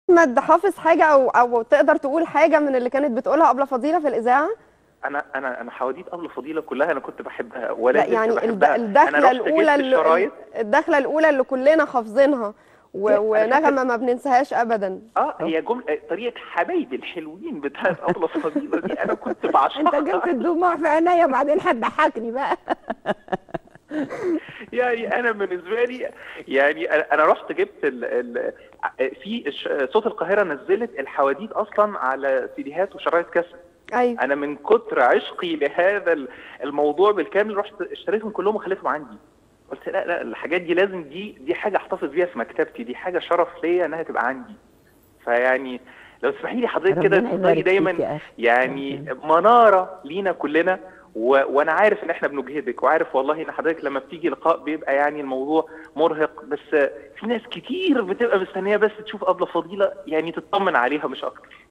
احمد حافظ حاجه او تقدر تقول حاجه من اللي كانت بتقولها ابله فضيله في الاذاعه؟ انا حواديت ابله فضيله كلها انا كنت بحبها لا ولا زلت يعني بحبها. انا الدخله رحت الاولى جبت الشرايط. الدخله الاولى اللي كلنا حافظينها انا فاكر. ونغمه ما بننساهاش ابدا. طب هي جمله طريقه حبايبي الحلوين بتاعت ابله فضيله دي انا كنت انت بعشقها. جبت الدموع في عينيا وبعدين هتضحكني بقى. يعني انا بالنسبه لي، يعني انا رحت جبت صوت القاهره نزلت الحواديت اصلا على سيديهات وشرايط كاسيت. ايوه. انا من كتر عشقي لهذا الموضوع بالكامل رحت اشتريتهم كلهم وخليتهم عندي. قلت لا لا، الحاجات دي لازم، دي حاجه احتفظ بيها في مكتبتي، دي حاجه شرف ليا انها تبقى عندي. فيعني لو تسمحي لي حضرتك كده ربنا تفضلي يبارك فيك دايما يا اخي. يعني مناره لينا كلنا. وانا عارف ان احنا بنجهدك، وعارف والله ان حضرتك لما بتيجي لقاء بيبقى يعني الموضوع مرهق، بس في ناس كتير بتبقى مستنيه بس تشوف ابله فضيله يعني تطمن عليها مش اكتر.